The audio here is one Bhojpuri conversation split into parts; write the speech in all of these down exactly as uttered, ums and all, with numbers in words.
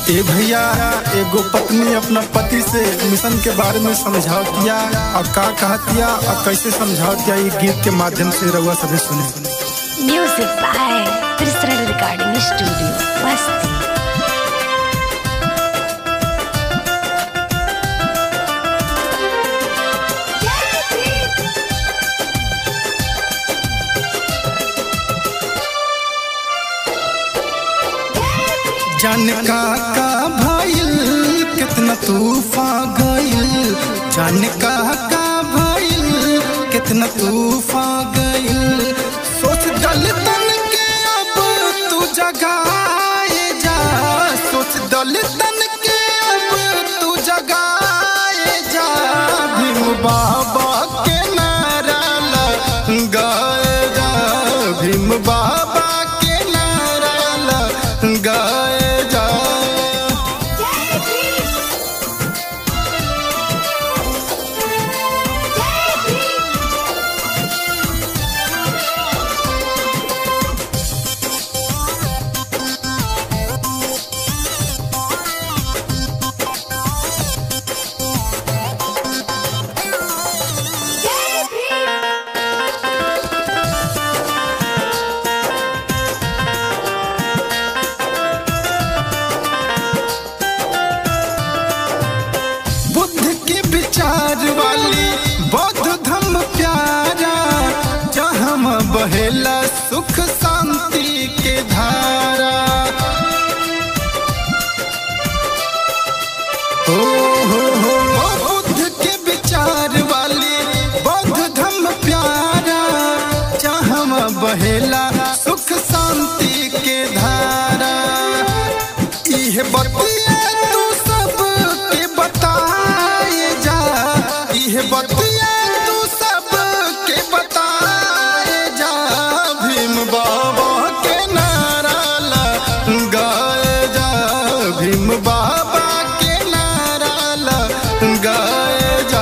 ए भैया, एगो पत्नी अपना पति से मिशन के बारे में समझातिया और का कहतिया और कैसे समझातिया, ये गीत के माध्यम से रउआ सभी सुने। Music by Trisharan recording studio Basti. जान का का भइल कितना तूफान गइल, जान का का भइल कितना तूफान गइल। सोच दल तन के अब तू जगाए जा, सोच दल तन के अब तू जगाए जा। भीम बाबा के नारा लगाए जा, भीम बाबा के नारा लगाए। बौद्ध धर्म प्यारा जहाँ बहेला सुख शांति के धारा। हो हो हो बुद्ध के विचार वाली बौद्ध धर्म प्यारा जहाँ बहेला सुख शांति के धारा। यह बतिया तू सब के बताए जा, यह बतिया तू सब के बताए जा। भीम बाबा के नारा लगाए जा, भीम बाबा के नारा लगाए जा।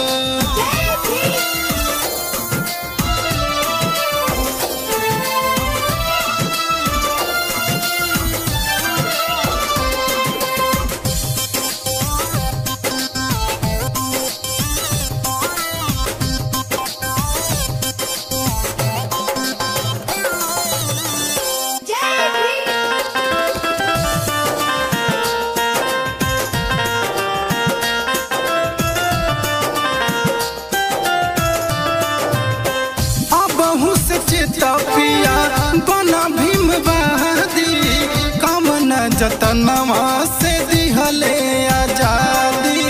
पिया बना भीमवादी, काम न जतनवा से दिहले आजादी।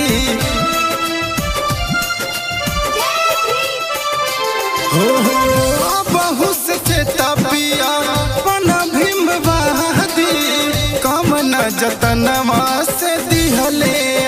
हो हो बहु से चेता पिया बना भीमवादी, काम न जतनवा से दिहले